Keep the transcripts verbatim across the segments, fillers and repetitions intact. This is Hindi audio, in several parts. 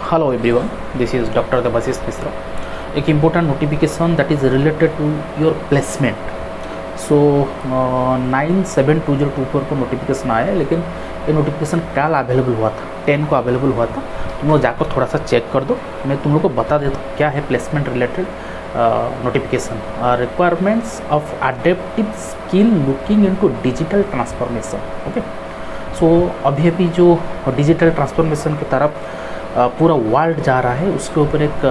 Hello everyone, this is Doctor Debashish Misra. एक important notification that is related to your placement. So nine seven two zero two four को नोटिफिकेशन आया है, लेकिन ये नोटिफिकेशन कल अवेलेबल हुआ था, टेन को अवेलेबल हुआ था। तुम लोग जाकर थोड़ा सा चेक कर दो। मैं तुम लोग को बता देता हूँ क्या है placement related notification. Requirements of adaptive skill looking into digital transformation. Okay, so अभी अभी जो डिजिटल ट्रांसफॉर्मेशन की तरफ पूरा वर्ल्ड जा रहा है, उसके ऊपर एक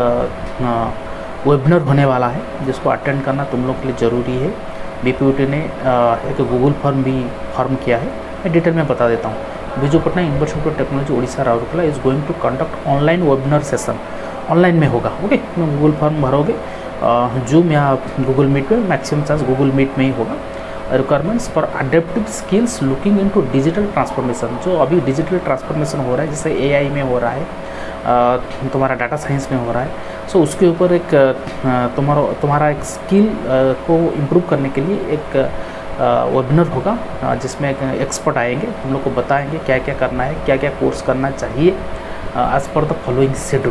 वेबिनार होने वाला है जिसको अटेंड करना तुम लोग के लिए ज़रूरी है। बीपीयूटी ने एक गूगल फॉर्म भी फॉर्म किया है, मैं डिटेल में बता देता हूँ। Biju Patnaik university of technology Orissa Rourkela is going to conduct online webinar session. Online में होगा। ओके, तुम गूगल फॉर्म भरोगे जूम या गूगल मीट में, मैक्सिमम चांस गूगल मीट में ही होगा। Requirements for adaptive skills looking into digital transformation. जो अभी डिजिटल ट्रांसफॉर्मेशन हो रहा है, जैसे एआई में हो रहा है, तुम्हारा डाटा साइंस में हो रहा है, सो उसके ऊपर एक तुम्हारा तुम्हारा एक स्किल को इम्प्रूव करने के लिए एक वेबिनार होगा, जिसमें एक एक्सपर्ट आएंगे, हम लोग को बताएंगे क्या क्या करना है, क्या क्या कोर्स करना चाहिए as per the following schedule.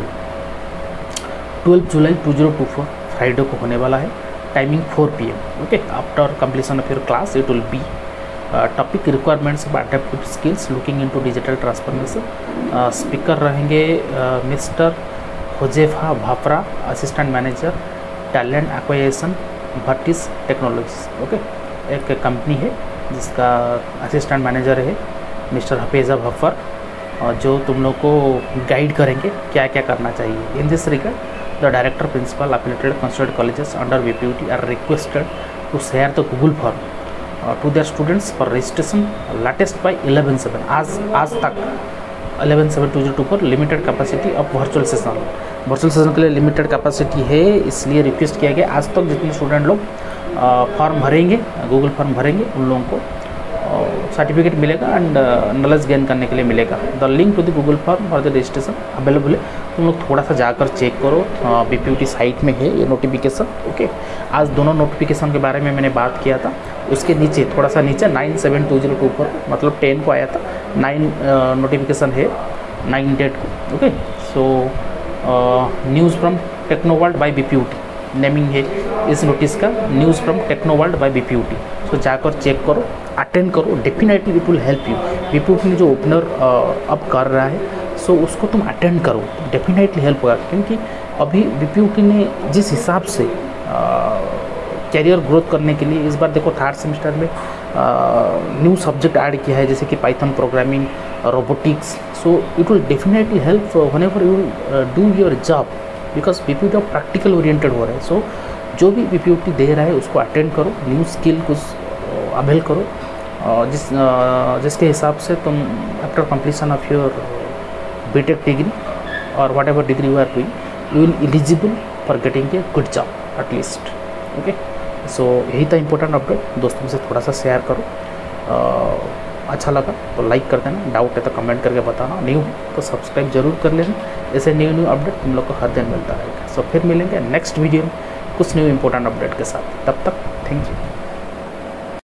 Twelve July two zero two four Friday को होने वाला है। Timing four P M. Okay, after completion of your class it will be topic requirements of adaptive skills looking into digital transformation. Speaker रहेंगे mister Hozefa Bhapra, assistant manager talent acquisition Bhattis technologies. Okay, एक कंपनी है जिसका असिस्टेंट मैनेजर है मिस्टर हफेज़ा भफ्फर, जो तुम लोग को गाइड करेंगे क्या क्या करना चाहिए। In this regard the director principal affiliated considered colleges under B P U T are requested to share the Google form uh, to their students for registration latest by eleven seven. आज आज तक eleven seven two zero two four limited capacity of virtual session. Virtual session के लिए लिमिटेड कैपेसिटी है, इसलिए रिक्वेस्ट किया गया आज तक जितने स्टूडेंट लोग फॉर्म भरेंगे, गूगल फॉर्म भरेंगे, उन लोगों को सर्टिफिकेट मिलेगा एंड नॉलेज गेन करने के लिए मिलेगा। The link to the Google form for the registration available है, तुम लोग थोड़ा सा जाकर चेक करो। बीपीयूटी साइट में है ये नोटिफिकेशन। ओके, आज दोनों नोटिफिकेशन के बारे में मैंने बात किया था। उसके नीचे थोड़ा सा नीचे nine seven two zero two four मतलब टेन को आया था, नाइन नोटिफिकेशन है नाइन डेट को। Okay, so news from Technoworld by BPUT naming है इस नोटिस का, news from Technoworld by BPUT. So जाकर चेक करो, अटेंड करो, definitely it will help you. BPUT ने जो ओपनर अब कर रहा है, सो so उसको तुम अटेंड करो, डेफिनेटली हेल्प होगा। क्योंकि अभी बीपीयूटी ने जिस हिसाब से कैरियर ग्रोथ करने के लिए इस बार देखो थर्ड सेमेस्टर में न्यू सब्जेक्ट ऐड किया है, जैसे कि Python programming, robotics. So it will definitely help whenever you do your job, because BPUT practical oriented हो रहा है। सो so, जो भी बीपीयूटी दे रहा है उसको अटेंड करो, न्यू स्किल कुछ अवेल करो, जिस जिसके हिसाब से तुम after completion of your BTech degree और whatever degree you are doing, you will eligible for getting a good job at least. Okay, so यही था इंपॉर्टेंट अपडेट, दोस्तों से थोड़ा सा शेयर करो। uh, अच्छा लगा तो लाइक कर देना, डाउट है तो कमेंट करके बताना, न्यू है तो सब्सक्राइब जरूर कर लेना। ऐसे न्यू न्यू अपडेट तुम लोग को हर दिन मिलता रहेगा। सो फिर मिलेंगे नेक्स्ट वीडियो में कुछ न्यू इंपॉर्टेंट अपडेट के साथ। तब तक थैंक यू।